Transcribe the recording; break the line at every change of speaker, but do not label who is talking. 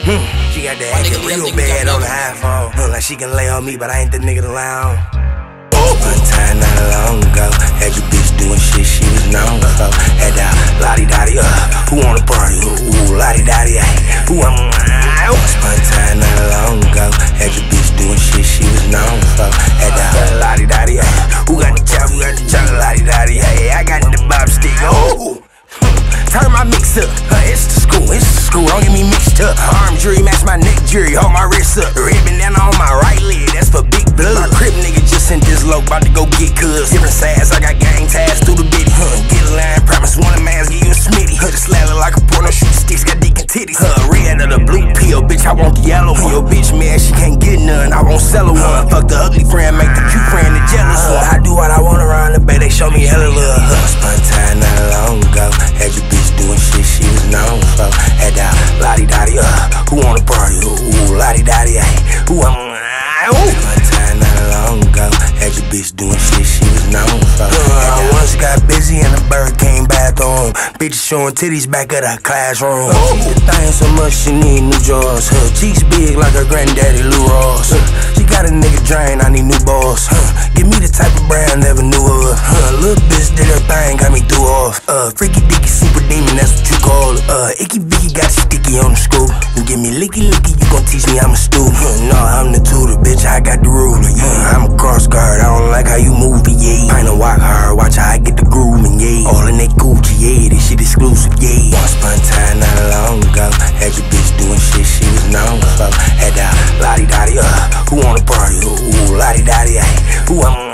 She got that acting real bad on the iPhone. Like she can lay on me, but I ain't the nigga to lie on. One time not long ago, had your bitch doing shit she was known for. Had that Ladee-da-dee, who wanna party? Ooh, Ladee-da-dee, who I'm one time not long ago, had your bitch doing shit she was known for. Had that Ladee-da-dee, who got the chop, Ladee-da-dee, hey, I got the Bop Stick, oh. Turn my mix up, it's the school, don't get me mixed up. Arm jury match my neck jury, hold my wrist up. Red bandana on my right leg, that's for big blood. My crib nigga just sent this low, bout to go get cuz. Different sides, I got gang ties through the bitty. Get a line, promise one of mans, give you a smitty. The slab look like a porno, shoot sticks, got deacon titties. Red or the blue pill, bitch, I want the yellow one. Your bitch mad, she can't get none, I won't sell her one. Fuck the ugly friend, make the cute friend the jealous one. I do what I want around the bay, they show me hella love. Spun time not long ago, had your bitch doing shit she was known for. Had that Ladee-da-dee, who wanna party? Ooh, Ladee-da-dee, who I'm one time not long ago, had your bitch doing shit she was known for. I once got busy in the Burger King bathroom, bitches showing titties back at her classroom. The thing so much she need new drawers. Her cheeks big like her granddaddy Lou Ross. She got a nigga drain, I need new balls. Give me the type of brand never knew of. Little bitch did her thing, got me through off. Freaky dicky super demon, that's what you call it. Icky Vicky got sticky on the scoop. You give me licky, you gon' teach me I'm a student. No, I'm the tutor, bitch, I got the ruler, yeah. I'm a cross guard, I don't like how you move it, yeah. I ain't no walk hard, watch how I get the grooving, yeah. All in that Gucci, yeah, this shit exclusive, yeah. Once upon a time not long ago, had your bitch doing shit she was known for. Had that Ladee-da-dee, who wanna party? Ooh, Ladee-da-dee, who I'm